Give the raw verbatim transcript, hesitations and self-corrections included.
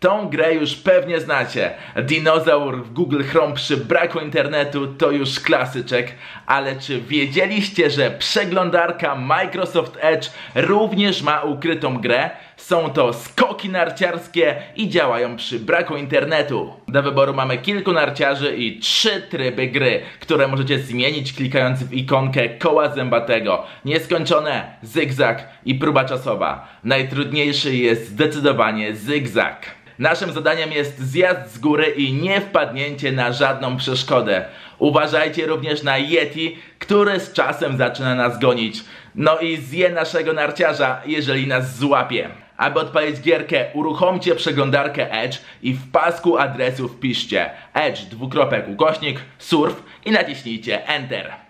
Tą grę już pewnie znacie. Dinozaur w Google Chrome przy braku internetu to już klasyczek. Ale czy wiedzieliście, że przeglądarka Microsoft Edge również ma ukrytą grę? Są to skoki narciarskie i działają przy braku internetu. Do wyboru mamy kilku narciarzy i trzy tryby gry, które możecie zmienić klikając w ikonkę koła zębatego. Nieskończone, zygzak i próba czasowa. Najtrudniejszy jest zdecydowanie zygzak. Naszym zadaniem jest zjazd z góry i nie wpadnięcie na żadną przeszkodę. Uważajcie również na Yeti, który z czasem zaczyna nas gonić. No i zje naszego narciarza, jeżeli nas złapie. Aby odpalić gierkę, uruchomcie przeglądarkę Edge i w pasku adresu wpiszcie edge dwukropek ukośnik surf i naciśnijcie Enter.